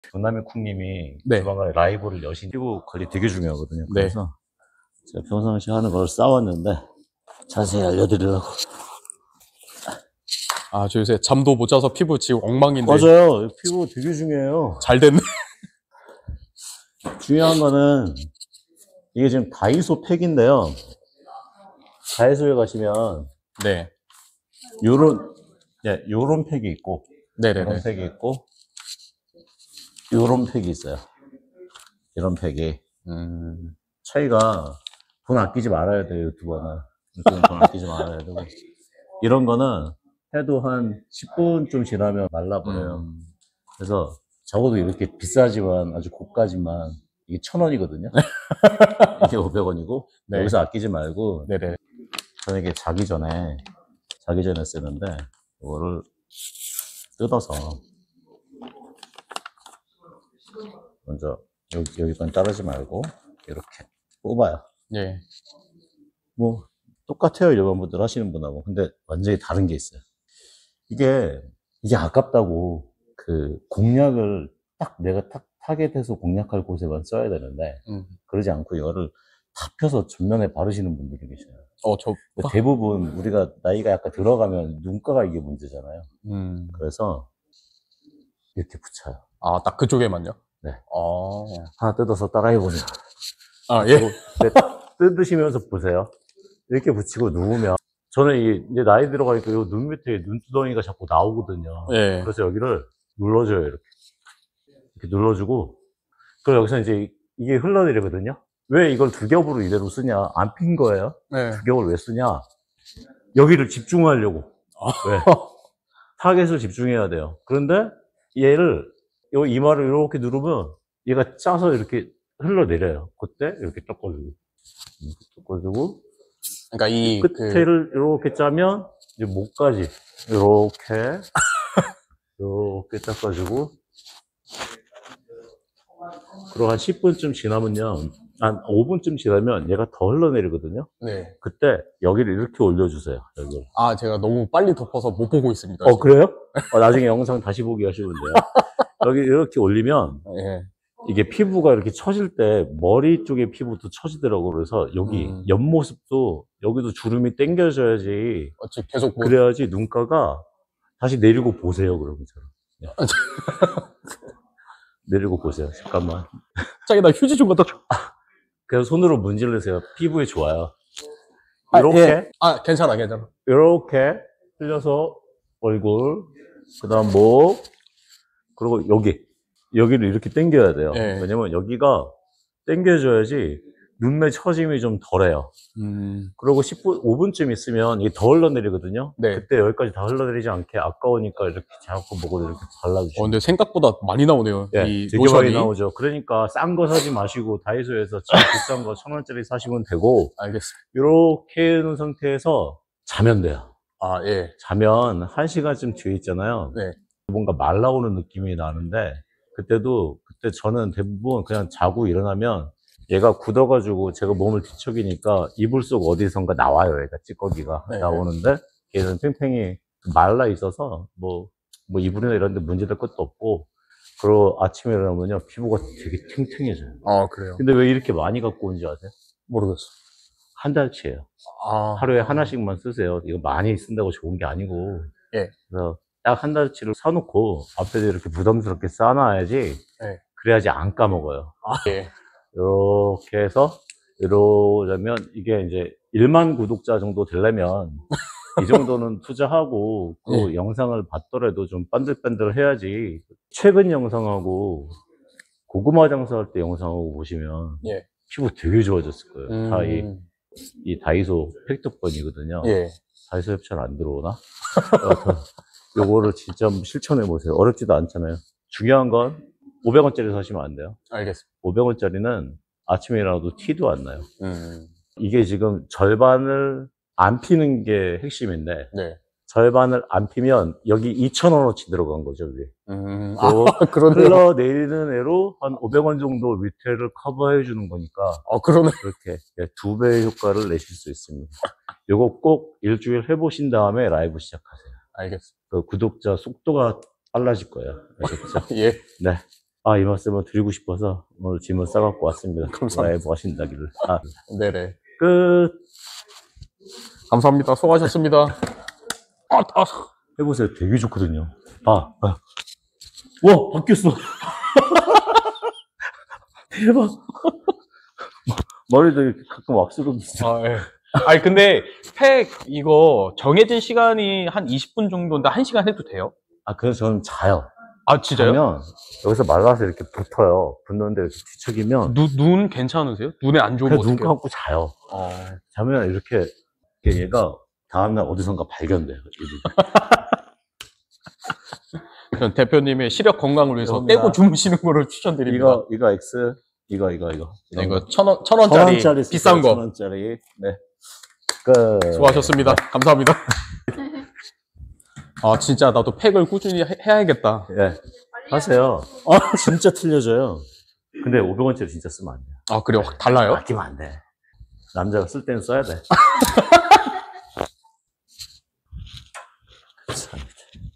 전남의 쿵님이 네. 조만간에 라이브를 여신 피부 관리 되게 중요하거든요. 네. 그래서 제가 평상시 하는 걸 쌓았는데 자세히 알려드리려고. 아, 저 요새 잠도 못 자서 피부 지금 엉망인데. 맞아요. 피부 되게 중요해요. 잘 됐네. 중요한 거는 이게 지금 다이소 팩인데요. 다이소에 가시면 네. 요런 팩이 있고 네네네. 요런 팩이 있고 요런 팩이 있어요. 이런 팩이 차이가 돈 아끼지 말아야 돼요. 유튜버는 돈 아끼지 말아야 되고 이런 거는 해도 한 10분 좀 지나면 말라버려요. 그래서 적어도 이렇게 비싸지만 아주 고가지만 이게 1,000원이거든요. 이게 500원이고 네. 여기서 아끼지 말고 네네. 저는 이게 자기 전에 쓰는데 이거를 뜯어서 먼저 여기 건 자르지 말고 이렇게 뽑아요. 예. 뭐 똑같아요. 일반 분들 하시는 분하고. 근데 완전히 다른 게 있어요. 이게 아깝다고 그 공략을 딱 내가 딱 타겟해서 공략할 곳에만 써야 되는데 그러지 않고 이거를 다 펴서 전면에 바르시는 분들이 계셔요. 대부분 우리가 나이가 약간 들어가면 눈가가 이게 문제잖아요. 그래서 이렇게 붙여요. 아, 딱 그쪽에만요? 네. 아. 하나 뜯어서 따라해보세요. 아, 예. 뜯으시면서 보세요. 이렇게 붙이고 누우면 저는 이제 나이 들어가니까 요 눈 밑에 눈두덩이가 자꾸 나오거든요. 예. 그래서 여기를 눌러줘요. 이렇게 눌러주고 그리고 여기서 이제 이게 흘러내리거든요. 왜 이걸 두 겹으로 이대로 쓰냐? 안 핀 거예요. 네. 두 겹을 왜 쓰냐? 여기를 집중하려고. 왜? 타겟을 집중해야 돼요. 그런데 얘를 요 이마를 이렇게 누르면 얘가 짜서 이렇게 흘러내려요. 그때 이렇게 꺾어주고 그러니까 이 끝에를 이렇게 짜면 이제 목까지 이렇게 닦아주고 그리고 한 10분쯤 지나면요, 한 5분쯤 지나면 얘가 더 흘러내리거든요. 네. 그때 여기를 이렇게 올려주세요. 여기를. 아, 제가 너무 빨리 덮어서 못 보고 있습니다. 지금. 그래요? 나중에 영상 다시 보기 하시면 돼요. 여기 이렇게 올리면 예. 이게 피부가 이렇게 처질 때 머리 쪽에 피부도 처지더라고요. 그래서 여기 옆모습도 여기도 주름이 당겨져야지 계속 그래야지 눈가가 다시 내리고 보세요. 그러면 내리고 보세요. 잠깐만. 갑자기 나 휴지 좀 갖다 줘. 그래서 손으로 문지르세요. 피부에 좋아요. 아, 이렇게 예. 아, 괜찮아. 이렇게 흘려서 얼굴, 그다음 목, 그리고 여기를 이렇게 당겨야 돼요. 예. 왜냐면 여기가 당겨져야지 눈매 처짐이 좀 덜해요. 그리고 10분, 5분쯤 있으면 이게 더 흘러내리거든요. 네. 그때 여기까지 다 흘러내리지 않게 아까우니까 이렇게 자꾸 목을 이렇게 발라주시면. 근데 생각보다 많이 나오네요. 예, 이 되게 로션이. 많이 나오죠. 그러니까 싼 거 사지 마시고 다이소에서 제일 비싼 거 1,000원짜리 사시면 되고. 알겠습니다. 이렇게 해놓은 상태에서 자면 돼요. 아, 예. 자면 1시간쯤 뒤에 있잖아요. 네. 뭔가 말라오는 느낌이 나는데 그때 저는 대부분 그냥 자고 일어나면 얘가 굳어가지고 제가 몸을 뒤척이니까 이불 속 어디선가 나와요. 얘가 찌꺼기가 네. 나오는데 얘는 팽팽히 말라 있어서 뭐 이불이나 이런 데 문제될 것도 없고 그리고 아침에 일어나면요 피부가 되게 탱탱해져요. 아, 그래요? 근데 왜 이렇게 많이 갖고 온지 아세요? 모르겠어. 한 달치예요. 아. 하루에 하나씩만 쓰세요. 이거 많이 쓴다고 좋은 게 아니고. 예. 그래서 딱 한 달치를 사놓고 앞에도 이렇게 부담스럽게 쌓아놔야지. 예. 그래야지 안 까먹어요. 아, 예. 이렇게 해서 이러려면 이게 이제 1만 구독자 정도 되려면 이 정도는 투자하고 그 영상을 봤더라도 좀 반들반들 해야지. 최근 영상하고 고구마 장사할 때 영상하고 보시면 예. 피부 되게 좋아졌을 거예요. 다 이 다이소 팩트번이거든요. 예. 다이소 협찬 안 들어오나? 요거를 진짜 한번 실천해 보세요. 어렵지도 않잖아요. 중요한 건 500원짜리 사시면 안 돼요. 알겠습니다. 500원짜리는 아침에 일어나도 티도 안 나요. 이게 지금 절반을 안 피는 게 핵심인데 네. 절반을 안 피면 여기 2,000원어치 들어간 거죠, 위에. 그러네요. 흘러내리는 애로 한 500원 정도 밑에를 커버해 주는 거니까. 그러네. 그렇게 2배의 효과를 내실 수 있습니다. 요거 꼭 일주일 해보신 다음에 라이브 시작하세요. 알겠습니다. 그 구독자 속도가 빨라질 거예요. 아셨죠? 예. 네. 아, 이 말씀을 드리고 싶어서 오늘 짐을 싸갖고 왔습니다. 감사합니다. 라이브 하신다기를. 아, 네네. 끝. 감사합니다. 수고하셨습니다. 해보세요. 되게 좋거든요. 와, 바뀌었어. 대박. 머리도 이렇게 가끔 왁스로 비슷해. 예. 아니, 근데 팩 이거 정해진 시간이 한 20분 정도인데 1시간 해도 돼요? 아, 그래서 저는 자요. 아, 진짜요? 자면 여기서 말라서 이렇게 붙어요. 붙는데 이렇게 뒤척이면 눈 괜찮으세요? 눈에 안 좋으면 그냥 눈 어떡해요? 감고 자요. 자면 이렇게 얘가 다음날 어디선가 발견돼요. 전 대표님의 시력 건강을 위해서 감사합니다. 떼고 주무시는 거를 추천드립니다. 이거 X, 이거. 네, 이거 천 원짜리 비싼 거. 1,000원짜리. 네. 끝. 수고하셨습니다. 감사합니다. 아, 진짜 나도 팩을 꾸준히 해야겠다. 예. 하세요. 진짜 틀려져요. 근데 500원짜리 진짜 쓰면 안 돼요. 아, 그래요? 달라요? 아끼면 안 돼. 남자가 쓸 때는 써야 돼.